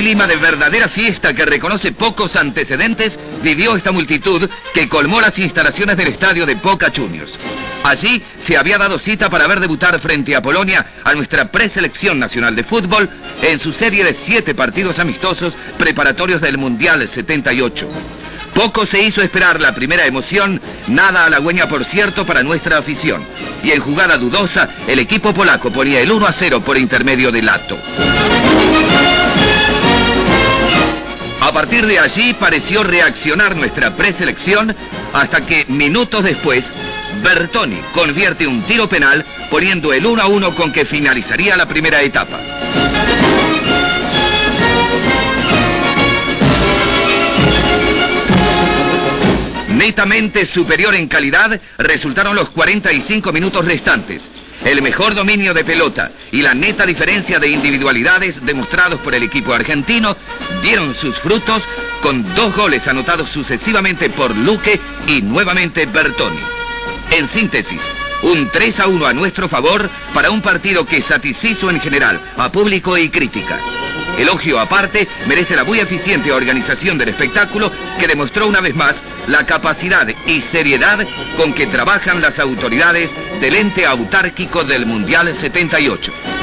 clima de verdadera fiesta que reconoce pocos antecedentes, vivió esta multitud que colmó las instalaciones del estadio de Boca Juniors. Allí se había dado cita para ver debutar frente a Polonia a nuestra preselección nacional de fútbol en su serie de 7 partidos amistosos preparatorios del Mundial 78. Poco se hizo esperar la primera emoción, nada halagüeña por cierto para nuestra afición. Y en jugada dudosa, el equipo polaco ponía el 1-0 por intermedio de Lato. A partir de allí pareció reaccionar nuestra preselección hasta que minutos después Bertoni convierte un tiro penal poniendo el 1-1 con que finalizaría la primera etapa. Netamente superior en calidad resultaron los 45 minutos restantes. El mejor dominio de pelota y la neta diferencia de individualidades demostrados por el equipo argentino dieron sus frutos con 2 goles anotados sucesivamente por Luque y nuevamente Bertoni. En síntesis, un 3-1 a nuestro favor para un partido que satisfizo en general a público y crítica. Elogio aparte merece la muy eficiente organización del espectáculo que demostró una vez más la capacidad y seriedad con que trabajan las autoridades del ente autárquico del Mundial 78.